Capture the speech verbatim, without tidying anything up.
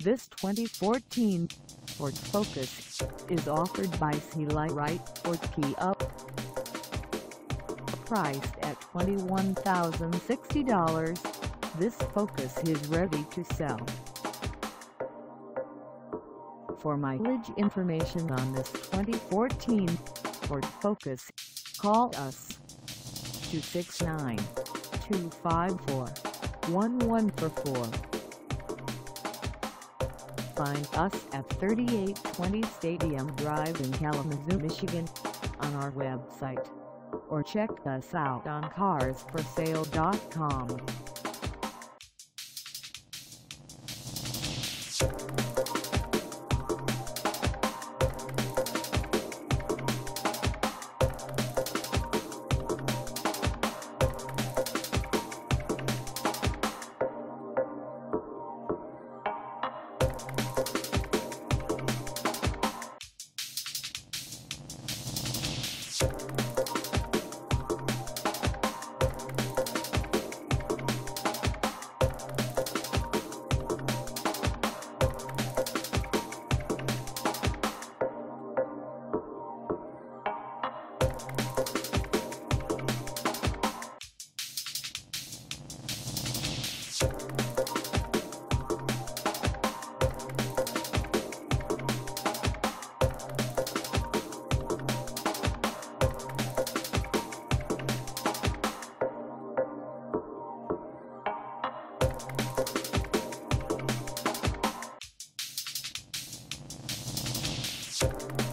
This twenty fourteen Ford Focus is offered by Seelye WRIGHT Ford Kia. Priced at twenty-one thousand sixty dollars, this Focus is ready to sell. For mileage information on this twenty fourteen Ford Focus, call us two six nine, two five four, one one four four. Find us at thirty-eight twenty Stadium Drive in Kalamazoo, Michigan, on our website, or check us out on cars for sale dot com. You